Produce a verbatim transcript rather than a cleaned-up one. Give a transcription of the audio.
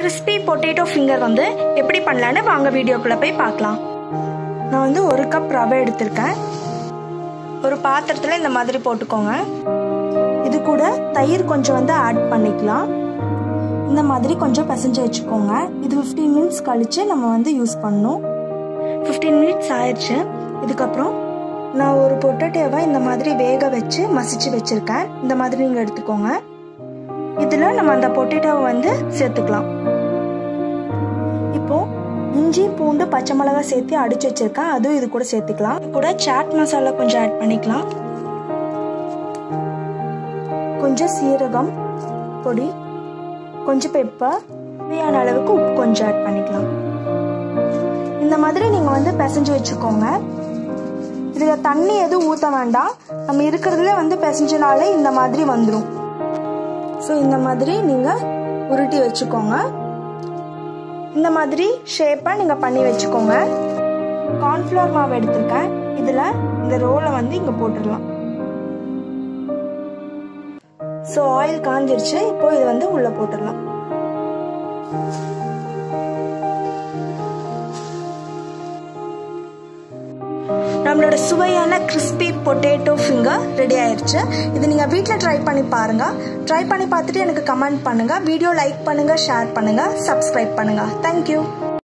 Crispy potato finger வந்து எப்படி பண்ணலான்னு வாங்க வீடியோக்குள்ள போய் பார்க்கலாம். நான் வந்து ஒரு கப் ரவை எடுத்திருக்கேன். ஒரு பாத்திரத்தில் இந்த மாதிரி போட்டுக்கோங்க. இது கூட தயிர் கொஞ்சம் வந்து ஆட் பண்ணிக்கலாம். இந்த மாதிரி கொஞ்சம் பிசைஞ்சு வச்சுக்கோங்க. இது ஃபிஃப்டீன் மினிட்ஸ் கழிச்சு நம்ம வந்து யூஸ் பண்ணணும். ஃபிஃப்டீன் மினிட்ஸ் ஆயிடுச்சு. இதுக்கப்புறம் நான் ஒரு பொட்டேட்டோவை இந்த மாதிரி வேக வச்சு மசிச்சு வச்சிருக்கேன். இந்த மாதிரி நீங்கள் எடுத்துக்கோங்க. இதில் நம்ம அந்த பொட்டேட்டோவை வந்து சேர்த்துக்கலாம். இப்போ இஞ்சி பூண்டு பச்சை மிளகாய் சேர்த்து அடிச்சு வச்சிருக்கேன். அதுவும் இது கூட சேர்த்துக்கலாம். இது கூட சாட் மசாலா கொஞ்சம் ஆட் பண்ணிக்கலாம். கொஞ்சம் சீரகம் பொடி, கொஞ்சம் பெப்பர், தேவையான அளவுக்கு உப்பு கொஞ்சம் ஆட் பண்ணிக்கலாம். இந்த மாதிரி நீங்கள் வந்து பிசைஞ்சு வச்சுக்கோங்க. இதில் தண்ணி எதுவும் ஊற்ற வேண்டாம். நம்ம இருக்கிறதுல வந்து பிசைஞ்சனாலே இந்த மாதிரி வந்துடும். ஸோ இந்த மாதிரி நீங்கள் உருட்டி வச்சுக்கோங்க. இந்த மாதிரி ஷேப்பாக நீங்கள் பண்ணி வச்சுக்கோங்க. கார்ன்ஃப்ளவர் மாவு எடுத்திருக்கேன். இதில் இந்த ரோலை வந்து இங்கே போட்டுடலாம். ஸோ ஆயில் காஞ்சிருச்சு. இப்போ இது வந்து உள்ளே போட்டுடலாம். நம்மளோட சுவையான கிறிஸ்பி பொட்டேட்டோ ஃபிங்கர் ரெடி ஆயிடுச்சு. இது நீங்கள் வீட்டில் ட்ரை பண்ணி பாருங்கள். ட்ரை பண்ணி பார்த்துட்டு எனக்கு கமெண்ட் பண்ணுங்கள். வீடியோ லைக் பண்ணுங்கள், ஷேர் பண்ணுங்கள், சப்ஸ்கிரைப் பண்ணுங்கள். தேங்க்யூ.